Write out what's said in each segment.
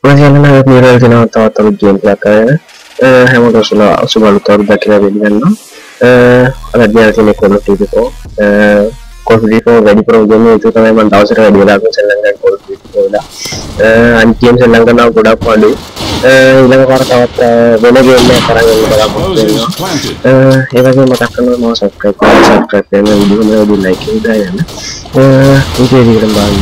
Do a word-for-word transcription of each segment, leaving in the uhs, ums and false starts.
Masih mirror kena tahu tahu game belakang. Eh, hemo tu sudah sudah lu tahu dah kira begini kan? Eh, ada dia kini Call of Duty ko. Eh, Call of Duty ko ready pro game itu kan memang tahu sudah ready lah. Aku senang kan Call of Duty ko dah. Eh, anti game senang kan aku dah padu. Eh, ilang para tahu bela game ni para yang berapa pun. Eh, ini kan mata kan mau subscribe, subscribe channel video ni di like dah ya. Eh, itu dia kembali.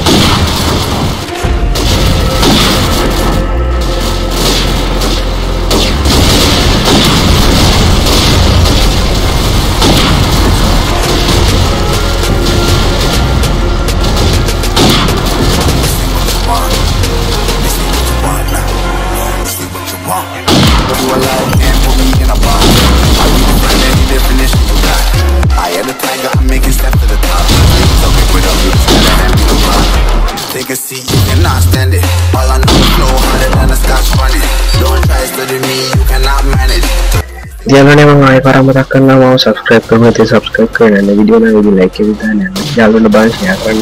Jangan emang ngai para merakan na mau subscribe ke mati subscribe ke na video na video like ke kita na jangan lupa share kan.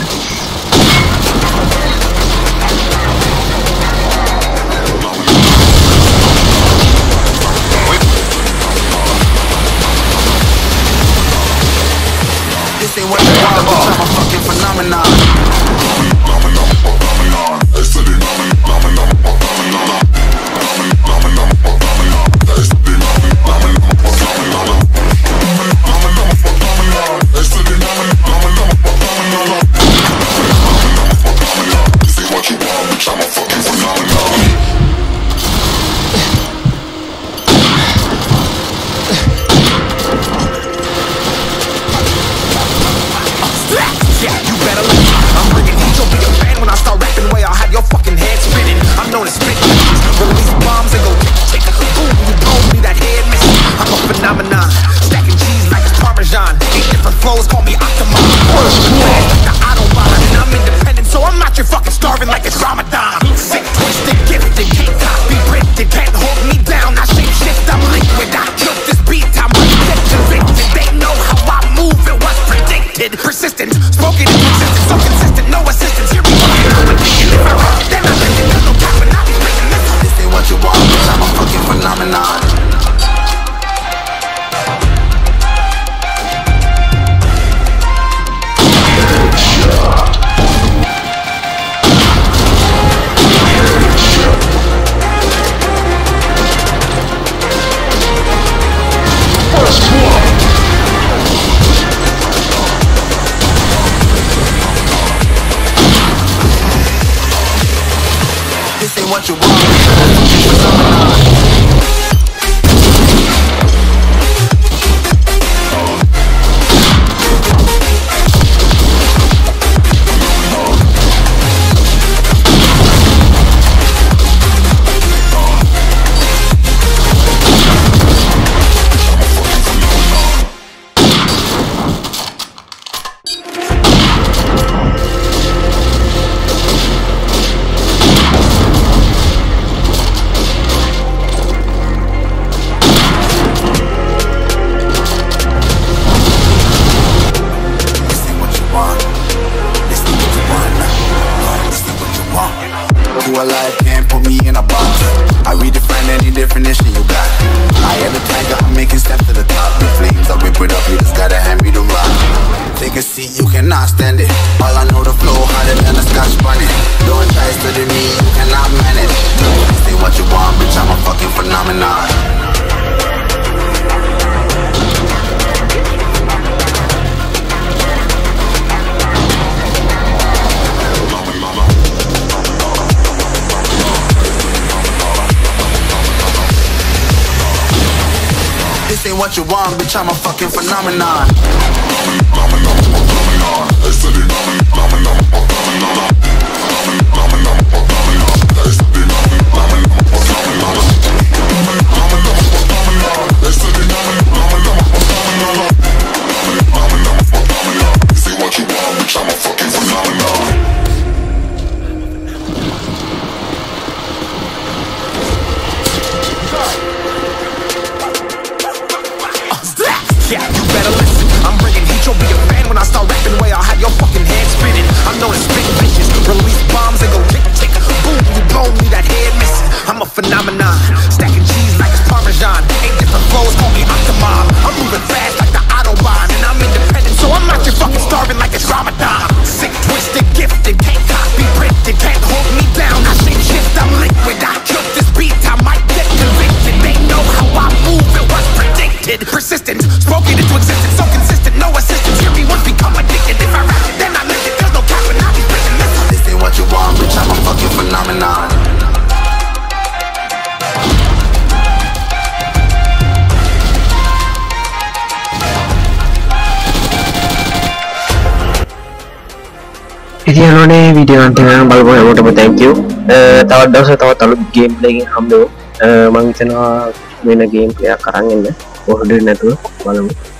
This ain't what you want, but I'm a fucking phenomenon. What you want? Alive can't put me in a box. I redefine any definition you got. I am the tiger, I'm making steps to the top. The flames, I rip it up, you just gotta hand me the rock. Take a seat, you cannot stand it. All I know, the flow harder than a scotch bunny. Don't try study me, you cannot manage. Say what you want, bitch, I'm a fucking phenomenon. This ain't what you want, bitch, I'm a fucking phenomenon. Yeah, you better listen. I'm bringing heat, you'll be a fan when I start rapping. Way I'll have your fucking head spinning. I'm known as spit bitches. Release bombs and go tick tick. Boom, you blow me, that head missing. ඔනේ video එක නම් බලපුවා හැමෝටම thank you. තවත් දවසක තවත් අලුත් game play එකකින් හම්බෙමු. මම හිතනවා වෙන ගේම් ප්ලේ එකක් අරන් එන්න. කොහොමද නැතුව බලමු.